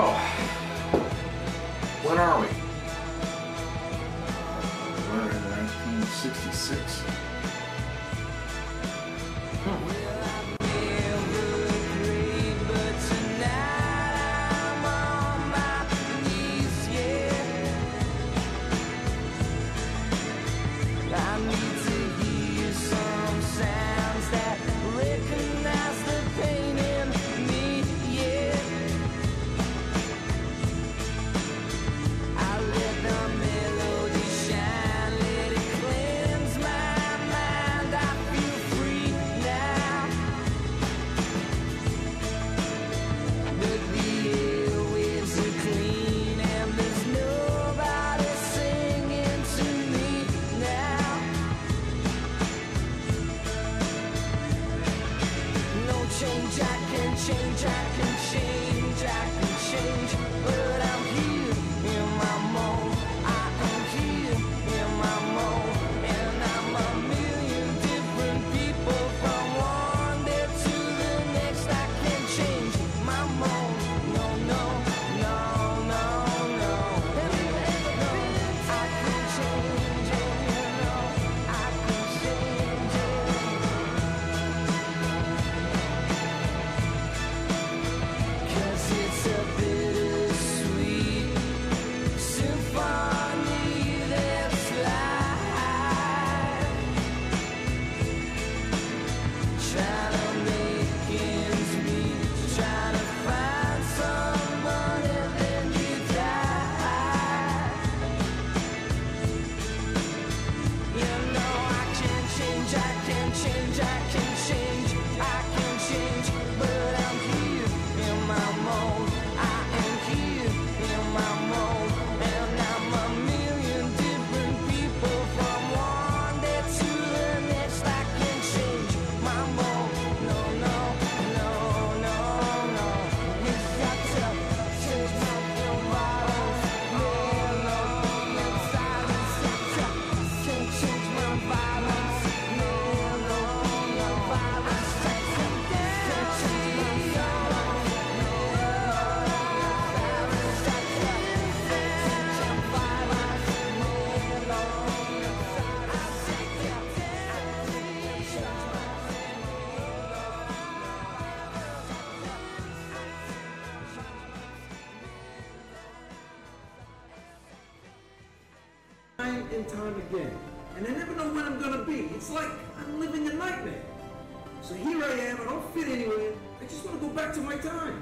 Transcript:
When are we? We're in 1966. Change, I can change, I can change, I can change, but I'm here in my mode. I am here in my mode, and I'm a million different people from one day to the next. I can change my mode. No, no, no, no, no. I can change it, you know. I can change it. It's a bittersweet symphony that's live, trying to make ends meet, trying to find some money, then you die. You know I can change, I can change, I can change, I can change, but I'm here in my mode. Time and time again, and I never know when I'm gonna be. It's like I'm living a nightmare. So here I am, I don't fit anywhere. I just want to go back to my time.